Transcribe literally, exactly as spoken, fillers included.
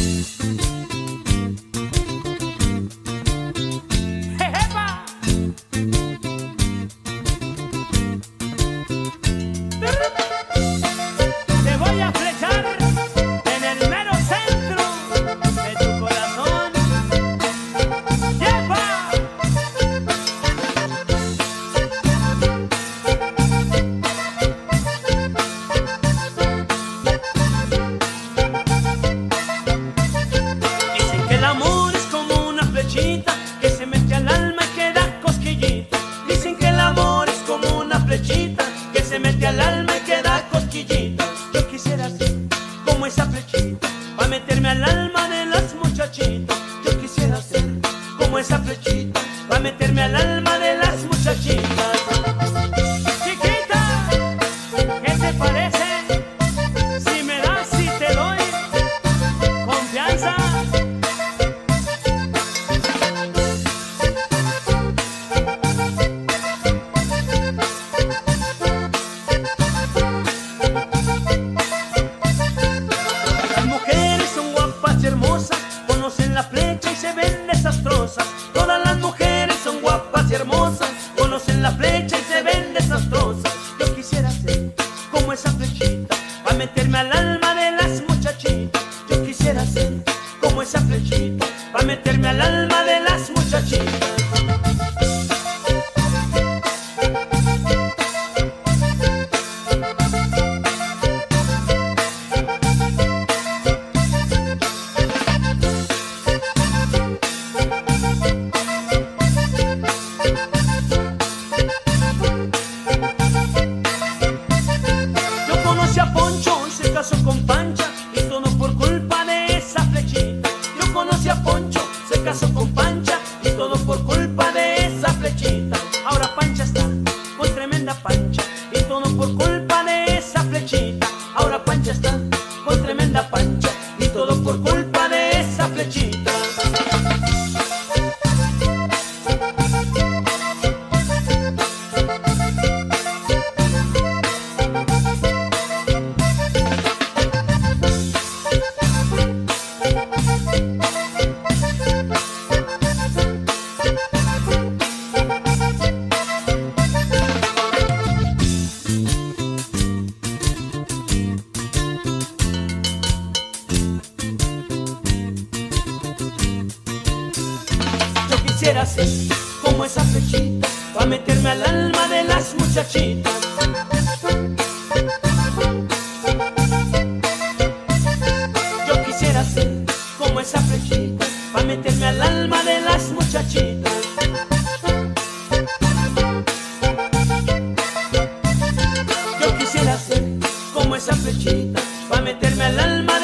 Que se mete al alma y que da cosquillita. Dicen que el amor es como una flechita que se mete al alma y que da cosquillita. Yo quisiera ser como esa flechita para meterme al alma de las muchachitas. Yo quisiera ser como esa flechita para meterme al alma de las muchachitas. Chiquita, ¿qué te parece? Si me das, si te doy confianza. Conocen la flecha y se ven desastrosas. Todas las mujeres son guapas y hermosas. Conocen la flecha y se ven desastrosas. Yo quisiera ser como esa flechita para meterme al alma de las muchachitas. Yo quisiera ser como esa flechita para meterme al alma de las muchachitas. Se casó con Pancha y todo por culpa de esa flechita. Yo conocí a Poncho, se casó con Pancha y todo por culpa de esa flechita. Ahora Pancha está con tremenda Pancha y todo por culpa de esa flechita. Ahora Pancha está con tremenda Pancha y todo por culpa de esa flechita. Quisiera ser como esa flechita para meterme al alma de las muchachitas. Yo quisiera ser como esa flechita para meterme al alma de las muchachitas. Yo quisiera ser como esa flechita para meterme al alma